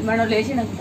మనం లేచినాక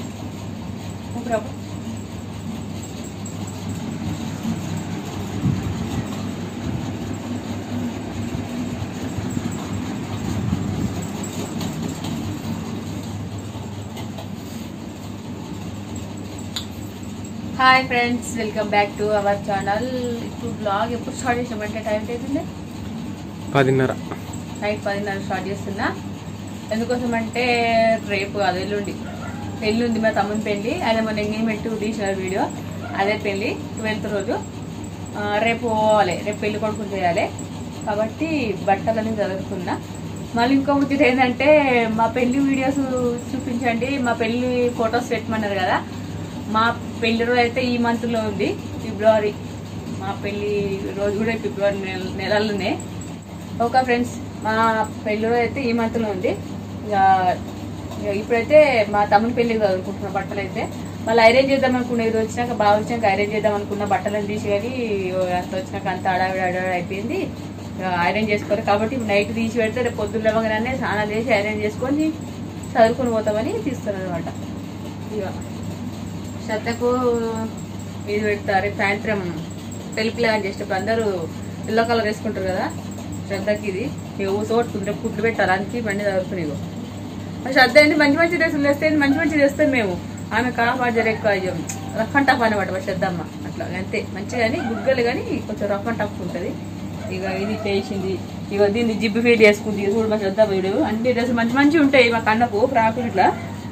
hi friends, welcome back to our channel. ఇప్పుడు బ్లాగ్ ఎప్పుడు స్టార్ట్ చేసామంటే టైం అవుతుంది 10:30 నైట్ 10:30 స్టార్ట్ చేస్తున్నా. ఎందుకోసం అంటే రేపు అది పెళ్ళి ఉంది మా తమ్ముని పెళ్ళి. అదే మన ఎంగేజ్మెంట్ తీసిన వీడియో అదే పెళ్ళి 12th రోజు. రేపు పోవాలి, రేపు పెళ్లి కొడుకుని చేయాలి కాబట్టి బట్టలని చదువుకున్నా. మళ్ళీ ఇంకో ముచ్చట ఏంటంటే మా పెళ్లి వీడియోస్ చూపించండి, మా పెళ్లి ఫొటోస్ పెట్టమన్నారు కదా. మా పెళ్లి రోజు అయితే ఈ మంత్లో ఉంది, ఫిబ్రవరి. మా పెళ్లి రోజు కూడా ఫిబ్రవరి నెలలోనే. ఓకే ఫ్రెండ్స్, మా పెళ్లి రోజు అయితే ఈ మంత్లో ఉంది. ఇప్పుడైతే మా తమ్ముని పెళ్లికి చదువుకుంటున్న బట్టలు అయితే మళ్ళీ ఐరన్ చేద్దాం అనుకున్నా. ఇది వచ్చినాక బాగా వచ్చినాక ఐరన్ చేద్దాం అనుకున్న బట్టలను తీసుకొని అంత వచ్చినాక అంత అడావిడ అయిపోయింది. ఐరన్ చేసుకోవాలి కాబట్టి నైట్ తీసి పెడితే రేపు పొద్దున్న లేవగానే స్నానాలు చేసి ఐరన్ చేసుకొని చదువుకొని పోతామని తీస్తున్నాను అనమాట. ఇక శ్రద్ధకు ఇది పెడతారు సాయంత్రం పెళ్లిపిల్ల అని చేసేటప్పుడు అందరూ ఎల్లో కలర్ వేసుకుంటారు కదా. శ్రద్ధకి ఇది ఊసోట్టుకుంటే కుట్లు పెట్టాలి, అందుకే బండి చదువుకుని. ఇగో శ్రద్ధ ఏంటి మంచి మంచి డ్రెస్సులు వేస్తే మంచి మంచి తెస్తాం మేము. ఆమె కాపాడజర్ ఎక్కువ రఫ్ అండ్ టఫ్ అనమాట మా శ్రద్ధమ్మ. అట్లా అంతే, మంచిగా కానీ గుగ్గలు కానీ కొంచెం రఫ్ అండ్ టఫ్ ఉంటుంది. ఇక ఇది చేసింది, ఇక దీన్ని జిబ్బు ఫీల్ చేసుకుంది. చూడు మా శ్రద్ధ వీడు అన్ని డ్రెస్సులు మంచి మంచిగా ఉంటాయి. మా కన్నకు ఫ్రాక్ ఇట్లా.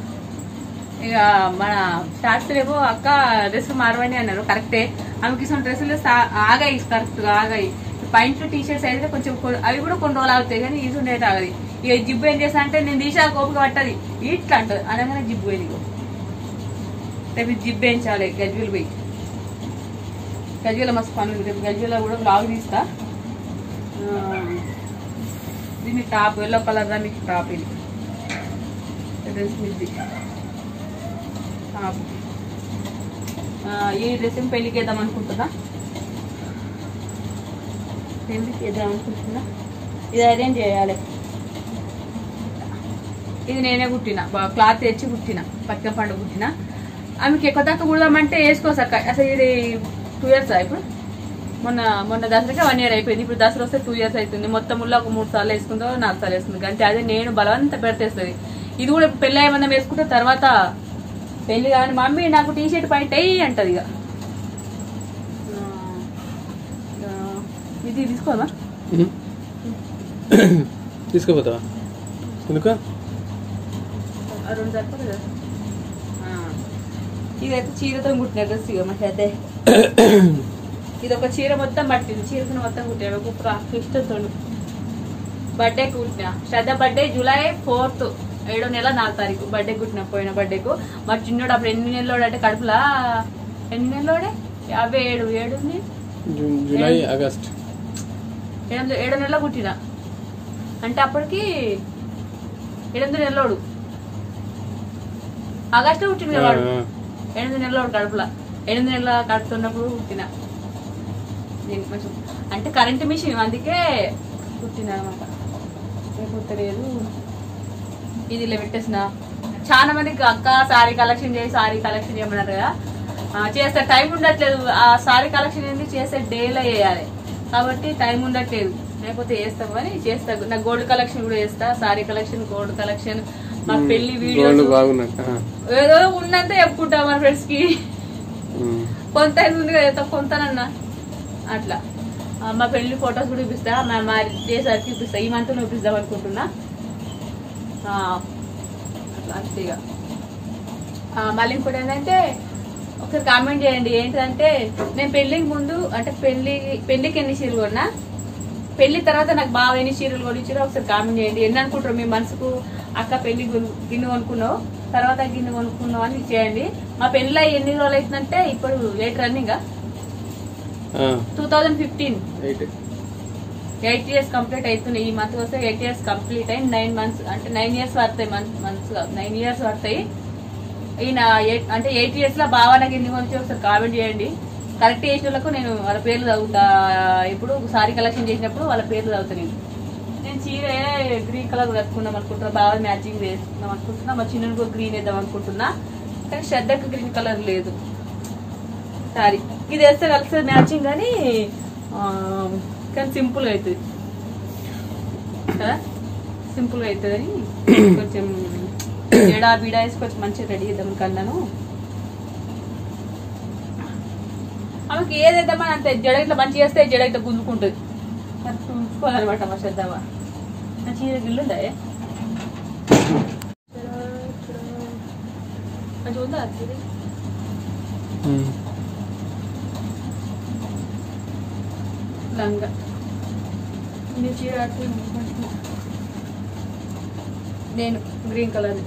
ఇక మన షార్ట్స్ రేపు అక్క డ్రెస్ మారవని అన్నారు, కరెక్టే. ఆమెకి ఇష్టం డ్రెస్సులు ఆగాయి, కరెక్ట్గా ఆగాయి. పాయింట్లు టీషర్ట్స్ అయితే కొంచెం అవి కూడా కొన్ని రోజులు ఆగుతాయి కానీ ఇది ఉండేది ఆగది. ఇక జిబ్బు ఏం చేస్తా అంటే నేను తీసా కోపిక పట్టది ఇట్లా అంటది అనగానే జిబ్బు పోయింది. ఇగో రేపు జిబ్బు వేయించాలి గజ్వేల్ పోయి. గజ్వేల్ మస్తు పనులు, రేపు గజ్వేల్ కూడా బ్లాగ్ తీస్తా. దీన్ని టాప్ ఎల్లో కలర్ దా మీకు టాప్, ఇది డ్రెస్ ఇది టాప్. ఈ డ్రెస్ పెళ్లికి వేద్దాం అనుకుంటున్నా, పెళ్లికి వేద్దాం అనుకుంటున్నా. ఇది అరేంజ్ చేయాలి. ఇది నేనే కుట్టిన, క్లాత్ తెచ్చి కుట్టిన, పక్క పండు కుట్టిన. ఆమెకి ఎక్కువ తక్కువ కుడదామంటే వేసుకోసక్క. అసలు ఇది 2 years ఇప్పుడు. మొన్న దసరాకి 1 year అయిపోయింది. ఇప్పుడు దసరా వస్తే 2 years అవుతుంది. మొత్తం ముళ్ళ ఒక 3 సార్లు వేసుకుందో 4 సార్లు వేసుకుంది అంటే అదే నేను బలవంత పెడితేస్తుంది. ఇది కూడా పెళ్ళి అయ్యమన్నా వేసుకుంటే తర్వాత పెళ్లి కానీ మమ్మీ నాకు టీషర్ట్ పాయింట్ అయ్యి అంటది. ఇక ఇది తీసుకోమా, తీసుకోపోతావా? ఎందుకు 2 సరిపోతుంది కదా. ఇదైతే చీరతో కుట్టిన డ్రెస్. ఇక మాకు అయితే ఇది ఒక చీర మొత్తం పట్టింది, చీరతో మొత్తం కుట్టిన ఒక ఇష్టంతో బర్త్డే కుట్టిన. శ్రద్ధ బర్త్డే July 4th 7వ నెల 4వ తారీఖు బర్త్డే కుట్టిన. పోయిన బర్త్డేకు మా చిన్నోడు అప్పుడు 8 నెలలోడు అంటే కడుపులా 8 నెలలోడే 57 జూలై ఆగస్ట్ 7 నెలలో కుట్టిన అంటే అప్పటికి 8 నెలలోడు. ఆగస్టు పుట్టింది కదా వాడు, 8 నెలలోడు కడుపులా. 8 నెలల కడుపుతున్నప్పుడు పుట్టిన. దీనికి కొంచెం అంటే కరెంట్ మిషన్, అందుకే పుట్టిన అనమాట. పుట్టలేదు. ఇది ఇలా పెట్టేసిన. చాలా మందికి అక్క సారీ కలెక్షన్ చేయమన్నారు కదా. చేస్తే టైం ఉండట్లేదు. ఆ సారీ కలెక్షన్ ఏంటి చేస్తే డేలో చేయాలి కాబట్టి టైం ఉండట్లేదు. లేకపోతే చేస్తాం అని చేస్తా. నాకు గోల్డ్ కలెక్షన్ కూడా చేస్తా, సారీ కలెక్షన్, గోల్డ్ కలెక్షన్, మా పెళ్లి వీడియోస్ ఏదో ఉన్నంత చెప్పుకుంటా మన ఫ్రెండ్స్ కి. కొంత ఉంది కదా కొంతనన్నా అట్లా. మా పెళ్లి ఫొటోస్ కూడా చూపిస్తా, మా చేసారి చూపిస్తా. ఈ మంత్ చూపిస్తాం అనుకుంటున్నా. అట్లా అంతేగా. మళ్ళీ ఇంకోటి ఏంటంటే ఒకసారి కామెంట్ చేయండి. ఏంటంటే నేను పెళ్లికి ముందు అంటే పెళ్లికి ఎన్ని చీరలు కొన్నా, పెళ్లి తర్వాత నాకు బాగా ఎన్ని చీరలు కొనిచ్చారో ఒకసారి కామెంట్ చేయండి. ఎన్ని అనుకుంటారు మీ మనసుకు, అక్క పెళ్లి గిన్నె కొనుక్కున్నావు తర్వాత గిన్నె కొనుక్కున్నావు అని చేయండి. మా పెళ్లి ఎన్ని రోజులు అవుతుందంటే ఇప్పుడు 8 రన్నింగ్ 2015 8 years కంప్లీట్ అవుతున్నాయి. ఈ మంత్ వస్తే 8 years కంప్లీట్ అయ్యి 9 months అంటే 9 years పడతాయి. మంత్స్ 9 years పడతాయి. ఈయన అంటే 8 years లో బాగా నాకు ఎన్ని కొనిచ్చి ఒకసారి కామెంట్ చేయండి. కరెక్ట్ చేసిన వాళ్ళకు నేను వాళ్ళ పేర్లు చదువుతా. ఇప్పుడు సారీ కలెక్షన్ చేసినప్పుడు వాళ్ళ పేర్లు చదువుతా. నేను నేను చీర గ్రీన్ కలర్ కట్టుకుందాం అనుకుంటున్నా, బాగా మ్యాచింగ్ వేసుకుందాం అనుకుంటున్నా. మా చిన్న కూడా గ్రీన్ వేద్దాం అనుకుంటున్నా, కానీ శ్రద్ధకు గ్రీన్ కలర్ లేదు సారీ. ఇది వేస్తే కలిసి మ్యాచింగ్ కానీ సింపుల్ గా అవుతుంది కదా, సింపుల్ గా అవుతుంది అని కొంచెం జడా బీడా వేసి కొంచెం మంచిగా రెడీ చేద్దాం కన్నాను. ఆమెకి ఏదేద్దామని అంతే, జడ ఇట్లా మంచిగా వేస్తే జడ ఇట్లా గుంజుకుంటుంది, ఉంచుకోవాలన్నమాట మా శ్రద్ధగా. నా చీర గిల్లుందా మంచిగా ఉందా చీర? లంగా నీ చీర నేను గ్రీన్ కలర్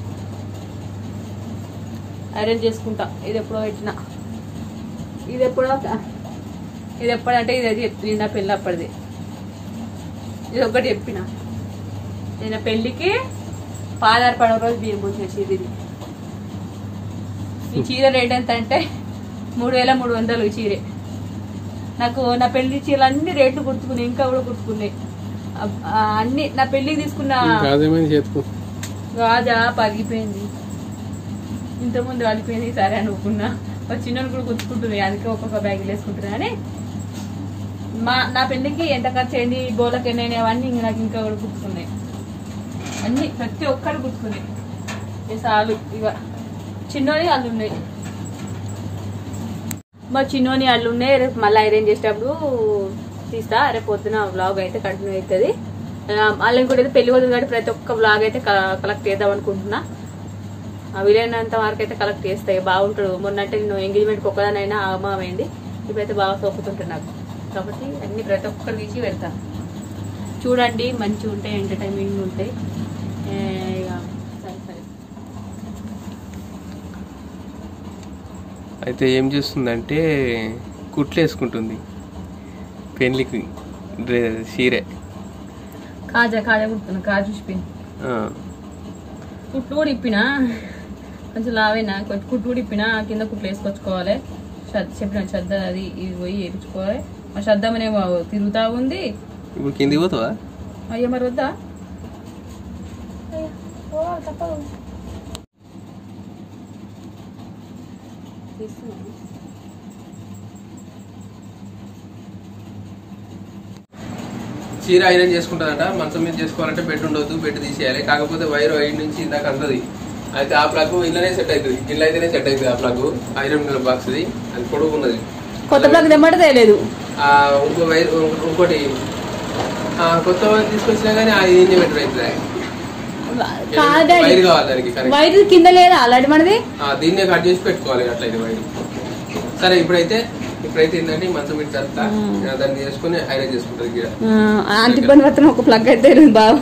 అరేంజ్ చేసుకుంటా. ఇది ఎప్పుడో పెట్టినా, ఇది ఎప్పుడంటే ఇది చెప్తుంది నా పెళ్ళి అప్పటిది. ఇది ఒకటి చెప్పిన, నేను పెళ్ళికి పాదారు పడవ రోజు బియ్యం పోసిన చీర ఇది. ఈ చీర రేట్ ఎంత అంటే 3300 చీరే. నాకు నా పెళ్లి చీరలు అన్ని రేట్లు గుర్తుకున్నాయి, ఇంకా కూడా గుర్తుకున్నాయి అన్ని. నా పెళ్లికి తీసుకున్న గాజా పగిపోయింది, ఇంతకుముందు కాలిపోయింది, సరే అనుకున్నా. చిన్న కూడా గుర్తుకుంటుంది, అందుకే ఒక్కొక్క బ్యాగులు వేసుకుంటున్నా. కానీ నా పెళ్లికి ఎంత ఖర్చు అయింది, బోలకి ఎన్నైనా అవన్నీ నాకు ఇంకా కూడా గుర్తుకున్నాయి, అన్ని ప్రతి ఒక్కరు గుర్తుకున్నాయి. చాలు ఇక చిన్నోని అల్లు ఉన్నాయి, మా చిన్నోని అల్లు ఉన్నాయి. రేపు మళ్ళీ ఐరన్ చేసేటప్పుడు తీస్తా. రేపు పొద్దున వ్లాగ్ అయితే కంటిన్యూ అవుతుంది. మళ్ళీ ఇంకోటి అయితే పెళ్లి వద్దు కాబట్టి ప్రతి ఒక్క వ్లాగ్ అయితే కలెక్ట్ చేద్దాం అనుకుంటున్నా. వీలైనంత వరకు అయితే కలెక్ట్ చేస్తాయి, బాగుంటాడు. మొన్న అంటే నేను ఎంగేజ్మెంట్కి ఒక్కదానైనా ఆగమేయండి, ఇప్పుడైతే బాగా సోపుతుంటాను నాకు, కాబట్టి అన్ని ప్రతి ఒక్కరు తీసి పెడతాను. చూడండి, మంచిగా ఉంటాయి, ఎంటర్టైన్మెంట్ ఉంటాయి. సరే సరే. అయితే ఏం చేస్తుందంటే కుట్లు వేసుకుంటుంది పెళ్ళికి చీరే. కాజా కుడుతున్నా, కాజు చూసిపోయింది. కుట్లు కూడా ఇప్పినా, కొంచెం లావైనా కొంచెం కుట్లు కూడా ఇప్పినా. కింద కుట్లు వేసుకొచ్చుకోవాలి, చెప్పిన శ్రద్ధ అది ఇది పోయి వేయించుకోవాలి. మా శ్రద్ధ అనేమో తిరుగుతా ఉంది. ఇప్పుడు కిందికి పోతావా? అయ్యా మరి వద్దా, తప్పదు. చీర ఐరన్ చేసుకుంటుందట. మంచం మీద చేసుకోవాలంటే బెడ్ ఉండొద్దు, బెడ్ తీసేయాలి. కాకపోతే వైర్ ఐదు నుంచి ఇందాక అందది. అయితే ఆ ప్లగ్ ఇళ్ళనే సెట్ అవుతుంది, ఇల్లు అయితేనే సెట్ అవుతుంది. ఆ ప్లగ్ ఐరన్ బాక్స్ అది పొడుగు ఉన్నది, కొత్త ప్లగ్ తెమ్మంటే తెలియదు. ఇంకో వైర్ ఇంకోటి కొత్త వైర్ తీసుకొచ్చినా కానీ అది ఏం బెటర్ అవుతుంది. వైర్ కావాలి దానికి, వైర్ కింద లేదా అలాంటి మనది, దీన్నే కట్ చేసి పెట్టుకోవాలి అట్లయితే వైర్. సరే ఇప్పుడైతే ఏంటంటే మంచం పెట్టి చేస్తా, దాన్ని చేసుకుని ఐరన్ చేసుకుంటుంది. అంత ఇబ్బంది పడుతున్నా, ఒక ప్లగ్ అయితే బాగా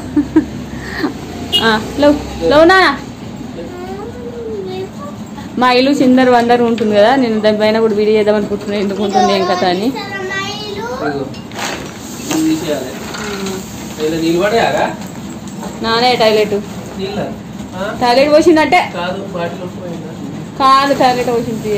లోనా. మా ఇల్లు చిందరు వందరు ఉంటుంది కదా, నేను దానిపైన కూడా వీడియో చేద్దాం అనుకుంటున్నాను, ఎందుకు ఉంటుంది ఏం కథ అని. నానే టాయిలెట్ పోసిందంటే కాదు, టాయిలెట్ పోసింది.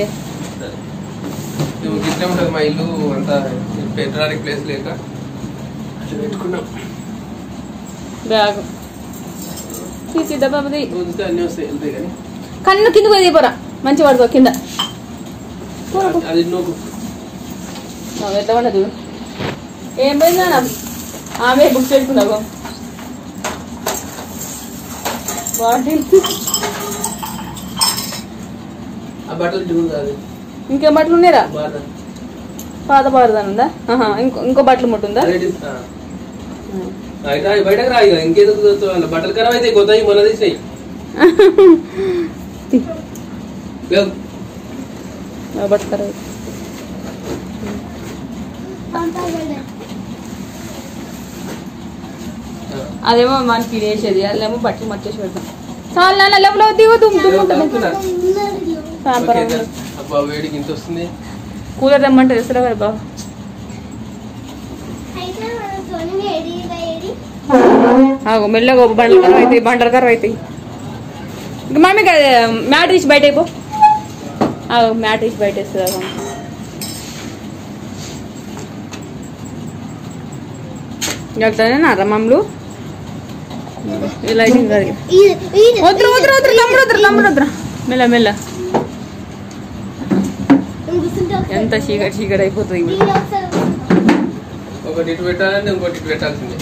ఇట్లా ఉంటుంది మా ఇల్లు, అంత పెట్టడానికి ప్లేస్ లేక అట్లా పెట్టుకున్నాం. బ్యాగ్ తీసి డబ్బాది అన్నీ వస్తాయి, వెళ్తాయి. కానీ కన్ను కింద పోయి పోరా, మంచి పడుకో కింద. అది నోకు ఎట్లా ఉండదు, ఏం పోయిందా ఆమె బుక్ పెట్టుకున్నావు బాటిల్. ఆ బట్టలు చూడు కాదు, ఇంకేం బట్టలు ఉన్నాయరా? పాత పారదాని ఉందా? ఇంకో బట్టలు ముట్టుందా? బయటకు రా, ఇంకేదో బట్టలు ఖరాబ్ అయితే కొత్త మొన్న తీసినాయి. బట్ట ఖరాబ్ అదేమో మనకి వేసేది, అదేమో బట్టలు మర్చేసి పెడతాం. చాలా నాన్న లేవు దిగదు, వేడికి ఇంత వస్తుంది. కూలర్ తెమ్మంటే తెస్తారా కదా బాబు? మెల్లగా బండల కర్ర అవుతాయి, బండల కర్ర అవుతాయి. మమ్మీ మ్యాట్ తీసి బయట అయిపో, మ్యాట్ తీసి బయట వేస్తుంది. వెళ్తానే రమ్మలు ఇలా వద్దు వద్దు వద్దు తమ్ముడు వద్దు తమ్ముడు వద్దురా మెల్ల మెల్ల ఎంత చీకటి చీకటి అయిపోతుంది ఒకటి ఇటు పెట్టాలంటే ఇంకోటి ఇటు పెట్టాల్సిందే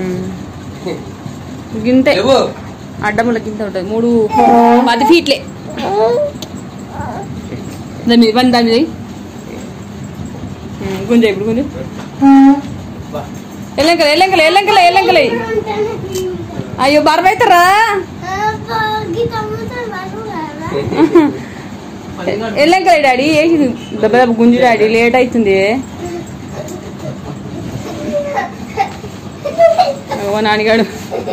గింతే అడ్డముల గింత ఉంటుంది 10 ఫీట్లే దాని మీద పని దాని మీద గుంజ ఇప్పుడు గుంజ ఎల్లంకలే ఎల్లంకలే ఎల్లంకలే ఎల్లంకలే అయ్యో బరవైతారా ఎల్లంకలే డాడీ వేసింది దెబ్బ దెబ్బ గుంజు డాడీ లేట్ అవుతుంది ఓ నాన్నగాడు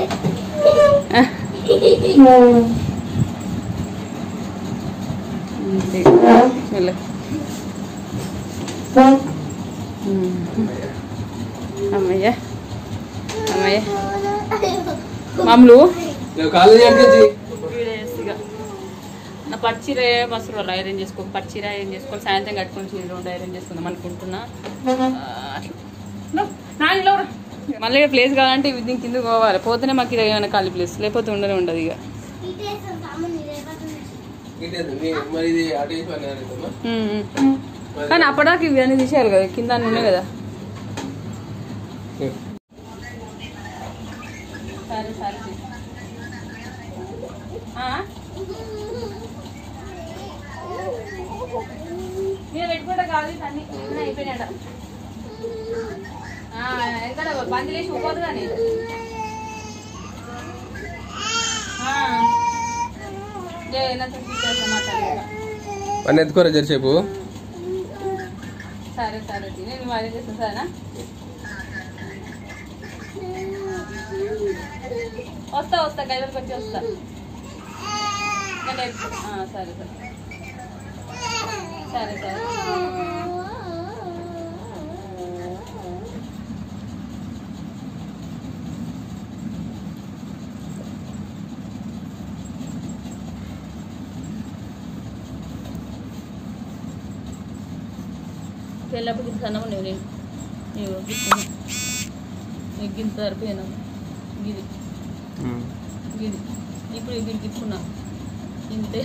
అమ్మయ్య అమ్మయ్య మామూలు నా పచ్చిర మసూరు వాళ్ళు ఐరన్ చేసుకో పచ్చిర ఐరన్ చేసుకోవాలి సాయంత్రం కట్టుకొని చీర 2 ఐరన్ చేసుకుందాం అనుకుంటున్నా మళ్ళీ ప్లేస్ కావాలంటే దీని కింద పోవాలి పోతేనే మాకు ఇది ఏమైనా ఖాళీ ప్లేస్ లేకపోతే ఉండనే ఉండదు ఇక కానీ అప్పటిదాకా ఇవి అన్నీ తీసేయాలి కదా కింద అన్నీ ఉన్నాయి కదా సరే సరే నేను పెట్టుకుంటా కాదు అన్ని అయిపోయినాడ ఎక్కడ బంద్ చేసి ఊపోదు కానీ పని ఎత్తుకోరా జరిసేపు సరే సరే నేను మరి చేస్తాను సరేనా వస్తా వస్తా గైవరికి వచ్చి వస్తా సరే సరే సరే సరే పెళ్ళప్పుడు ఇంత సన్నగా ఉండేవి నేను గింత సరిపోయాను గిది గిది ఇప్పుడు ఇది గిట్టుకున్నా ఇంతే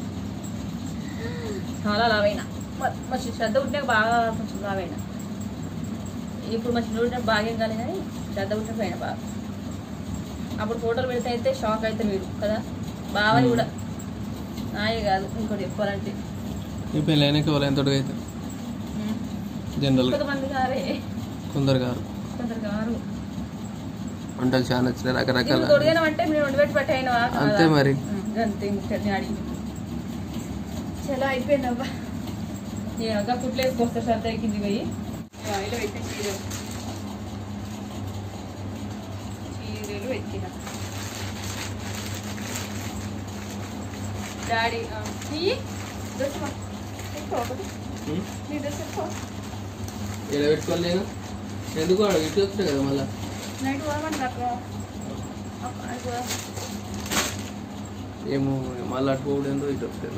చాలా లావైనా మంచి శ్రద్ధ ఉంటే బాగా కొంచెం లావైనా ఇప్పుడు మంచి ఉంటే బాగా ఏం కాలేదు కానీ శ్రద్ధ ఉంటే పోయినా బాగా అప్పుడు ఫోటోలు పెడితే అయితే షాక్ అయితే మీరు కదా బాగా కూడా నాయే కాదు ఇంకోటి చెప్పాలంటే ఈ పెళ్ళైనాక వాళ్ళు ఎంత అయితే జనరల్ కొంతమంది గారే కొందరు గారు వంటలు చాలా నచ్చినాయి రకరకాల అంటే మీరు 2 పెట్టి పట్టయినా అంతే మరి అంతే ముఖ్యంగా అడిగి చాలా అయిపోయిందబ్బా ఇంకా ఫుడ్లు వేసుకొస్తా శ్రద్ధ కింది పోయి ఇలా పెట్టిన చీరలు పెట్టిన డాడీ డ్రెస్ నీ డ్రెస్ ఇలా పెట్టుకోలేను ఎందుకు ఇటు వస్తుంది కదా మళ్ళీ నైట్ పోదామంటే ఏమో మళ్ళీ అటు పోవడం ఇటు వస్తుంది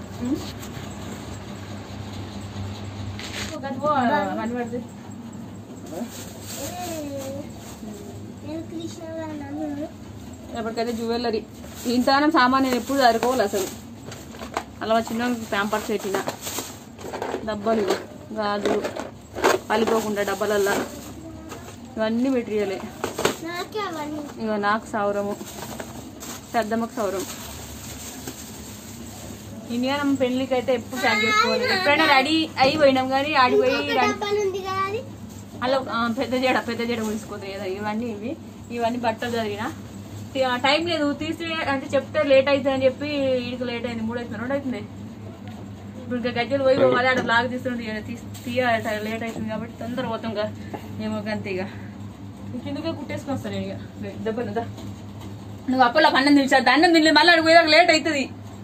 ఎప్పటికైతే జ్యువెలరీ ఇంతగానం సామాన్ నేను ఎప్పుడు సరుకోవాలి అసలు అలా చిన్న ప్యాంపర్స్ పెట్టిన డబ్బాలు గాజులు పలిపోకుండా డబ్బాలల్లా ఇవన్నీ మెటీరియలే ఇక నాకు సౌరము పెద్దమ్మకు సౌరం ఇండియా ನಮ್ಮ పెళ్ళికి అయితే ఎప్పుడు ప్యాక్ చేసుకోవాలి ఎప్పుడైనా రెడీ అయిపోయినాం కానీ ఆడిపోయి అలా పెద్ద జడ తీసుకోతుంది కదా ఇవన్నీ ఇవన్నీ బట్టలు జరిగిన టైం లేదు తీసి అంటే చెప్తే లేట్ అవుతుంది అని చెప్పి వీడికి లేట్ అయింది 3 అవుతుంది 2 అవుతుంది ఇప్పుడు ఇంకా గజ్జలు పోయి అదే ఆడ బ్లాగ్ తీస్తుంటే లేట్ అవుతుంది కాబట్టి తొందర పోతాం కదా ఏమో అంతే ఇక కిందకే కుట్టేసుకొని వస్తాను నేను ఇక దెబ్బనుదా నువ్వు అప్పట్లో అన్నం తినిచాడు అన్నం తినలేదు మళ్ళీ అడిగి పోయాక లేట్ అవుతుంది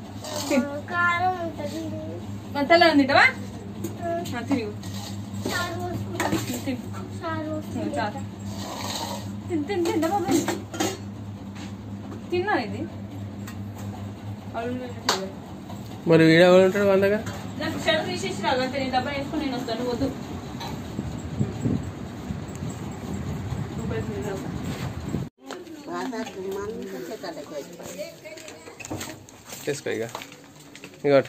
తెల్లని తింటావా తిన్నా ఇది మరి వీడియో ఎవరు ఉంటాడు వాళ్ళ దగ్గర నాకు షర్ట్ తీసేసి రాదు అంతే నేను డబ్బా వేసుకుని నేను వస్తాను వద్దు చేసుకో ఇక ఇంకోటి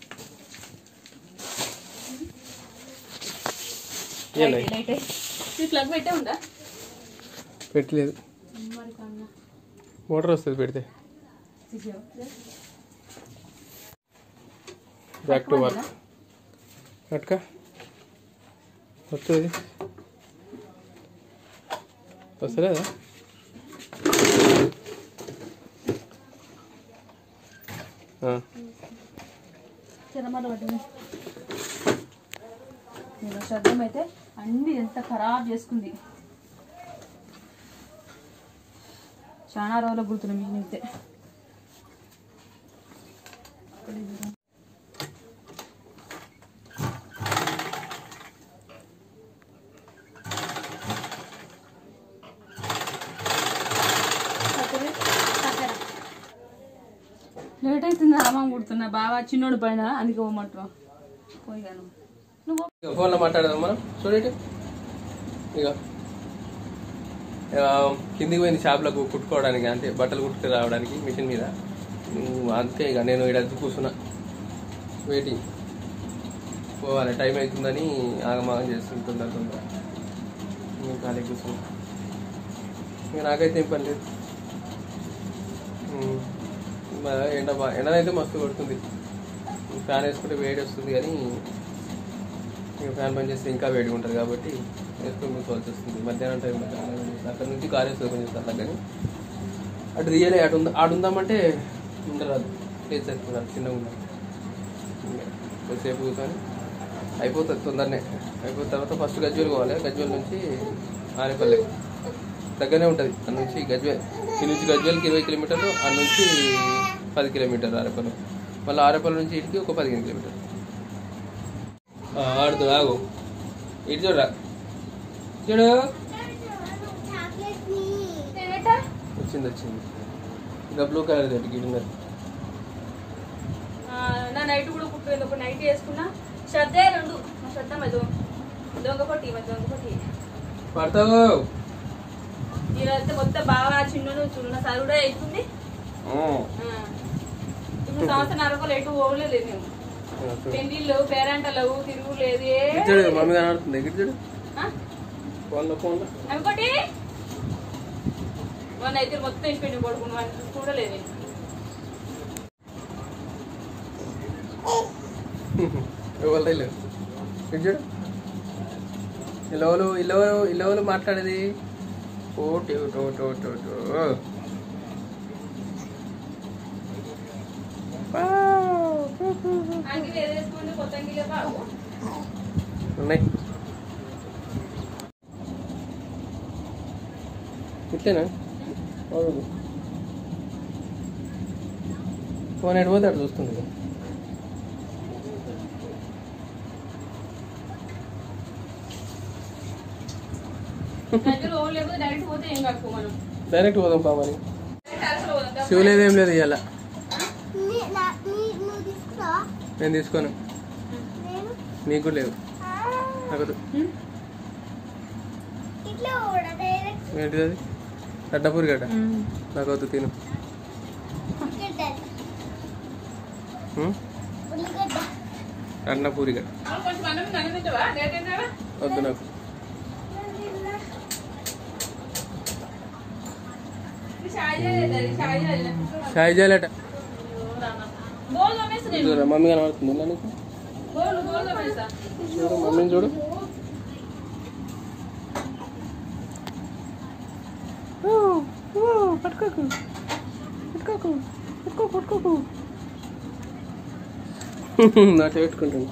పెట్టలేదు మోటార్ వస్తుంది పెడితే బ్యాక్ టు వర్క్ అట్కా వస్తుంది వస్తలేదా శబ్దం అయితే అన్ని ఎంత ఖరాబ్ చేసుకుంది. చాలా రోజులు గుర్తున్నాం మీకైతే. లేట్ అవుతుంది అమ్మ కుడుతున్నా బాగా చిన్నోడు పైన అందుకే పోమంటారు పోయిగాను. నువ్వు ఫోన్లో మాట్లాడదాం మనం. చూడండి ఇక కిందికి పోయింది షాప్లకు కుట్టుకోవడానికి, అంతే బట్టలు కుట్టుకు రావడానికి మిషన్ మీద. అంతే ఇక నేను ఇక్కడ కూర్చున్నా వెయిటింగ్. పోవాలి, టైం అవుతుందని ఆగమాగం చేస్తుంటుందా తొందర. నేను ఖాళీ కూర్చున్నా. ఇక నాకైతే ఏం పని లేదు. ఎండనైతే మస్తు కొడుతుంది. ఫ్యాన్ వేసుకుంటే వేడి వస్తుంది, కానీ ఇక ఫ్యాన్ పని చేస్తే ఇంకా వేడిగా ఉంటుంది కాబట్టి వేసుకొని కూర్చోవాల్సి వస్తుంది. మధ్యాహ్నం టైంలో అక్కడ నుంచి కారు వేస్తుంది కొంచెం తగ్గని. అటు తీయలే, ఆడుందామంటే ఉండరాదు, ప్లేస్ వేసుకున్నారు చిన్నగా ఉన్నారు. కొద్దిసేపు కూర్చొని అయిపోతుంది తొందరనే. అయిపోయిన తర్వాత ఫస్ట్ గజ్వేల్ పోవాలి. గజ్వేల్ నుంచి ఆరేపల్లి దగ్గరనే ఉంటుంది. అక్కడ నుంచి గజ్వేల్, ఈ నుంచి గజ్వేల్కి 20 కిలోమీటర్లు, అక్కడ నుంచి 10 కిలోమీటర్లు ఆరేపల్లి. మళ్ళీ ఆరేపల్లి నుంచి ఇటుకి ఒక 15 కిలోమీటర్లు. ఆడుతు ఆగు, ఇటు చూడరా, చూడు వచ్చింది ఇంకా బ్లూ కలర్ గిన్నె. నా నైట్ కూడా కుట్టింది. ఒక నైట్ వేసుకున్నా శ్రద్ధే 2 శ్రద్ధ మధ్య దొంగ పొట్టి పడతావు. ఈరోజు మొత్తం బాగా చిన్న చూడ సరుడే అవుతుంది. ఇప్పుడు సంవత్సరం అరవలు ఎటు పోలేదు మేము. పెళ్లిళ్ళు పేరంటలు తిరుగులేదు. మమ్మీ కనబడుతుంది అనుకోటి మొన్న అయితే మొత్తం ఇంటి పడుకున్నాం చూడలేదు. ఇల్లవలు మాట్లాడేది ఉన్నాయి. ఇట్లేనా ఫోన్ ఎడిపోతే అటు చూస్తుంది. డైరెక్ట్ పోదాం పాపని. శివలేదు ఏం లేదు ఇవాళ. నేను తీసుకోను, నీకు కూడా లేదు. నాకు ఏంటిది అది? అడ్డపూరి గడ్డ నాకు వద్దు, తిను. అన్నపూరి గడ్డ వద్దు నాకు. షాయి చేయాలట. మమ్మీ కనబడుతుంది నీకు? చూడు మమ్మీని చూడు. పట్టుకోకు పట్టుకోకు పట్టుకోకు పట్టుకోకు నాట పెట్టుకుంటాను.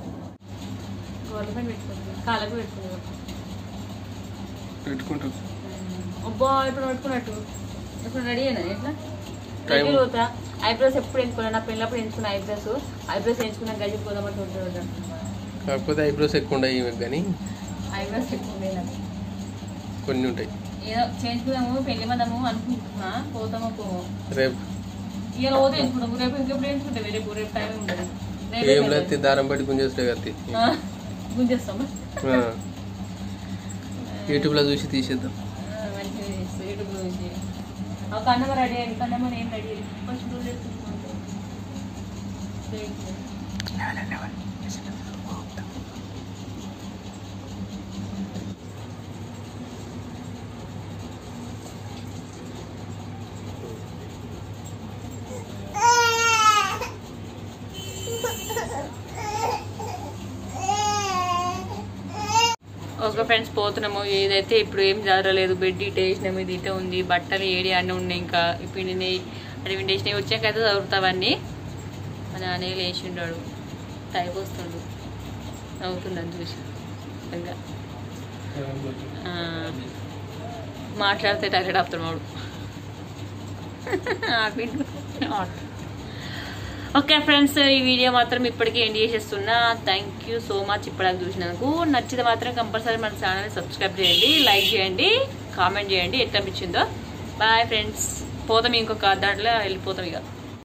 పెట్టుకుంటాను. అబ్బా ఇప్పుడు పట్టుకున్నట్టు ఇప్పుడు రెడీ అయినా ఎట్లా పోతా. ఐబ్రోస్ ఎప్పుడు ఎంచుకున్నా, నా పెళ్ళప్పుడు ఎంచుకున్న ఐబ్రోస్ ఎంచుకున్నా గడికి పోదామంటే ఉంటుంది. కాకపోతే ఐబ్రోస్ ఎక్కువ ఉండవు కానీ ఐబ్రోస్ ఎక్కువ ఉండేది నాకు. కొన్ని ఉంటాయి. ఏదో చేయించుకుందాము, పెళ్లి మందము అనుకుంటున్నా. పోతామో పోమో రేపు ఇవాళ పోతే ఎంచుకుంటాము. రేపు ఇంకెప్పుడు ఎంచుకుంటాం. రేపు టైం ఉంటుంది. ఏం లేదు, దారం బట్టి గుంజేస్తాయి కత్తి గుంజేస్తామా? యూట్యూబ్లో చూసి తీసేద్దాం. కన్నమ్మ రెడీ అయ్యింది. కన్నమ్మ ఏం రెడీ అయ్యింది ఫస్ట్ ఓకే ఫ్రెండ్స్ పోతున్నాము. ఏదైతే ఇప్పుడు ఏం జరగలేదు. బెడ్ ఇటు వేసినాము, ఇది ఇటే ఉంది. బట్టలు ఏడి అన్నీ ఉన్నాయి. ఇంకా పిండినాయి అది విండేసినవి వచ్చాకైతే చదువుతావన్నీ. మా నాన్న లేచి ఉంటాడు, టైప్ వస్తుండు, నవ్వుతుండని చూసి ఇంకా మాట్లాడితే టాయిలెట్ ఆపుతున్నాడు. ఓకే ఫ్రెండ్స్, ఈ వీడియో మాత్రం ఇప్పటికీ ఎండ్ చేసేస్తున్నా. థ్యాంక్ యూ సో మచ్ ఇప్పటికి చూసినందుకు. నచ్చితే మాత్రం కంపల్సరీ మన ఛానల్ని సబ్స్క్రైబ్ చేయండి, లైక్ చేయండి, కామెంట్ చేయండి ఎట్లా అనిపించిందో. బాయ్ ఫ్రెండ్స్, పోతాం ఇంకొక దాంట్లో వెళ్ళిపోతాం ఇక.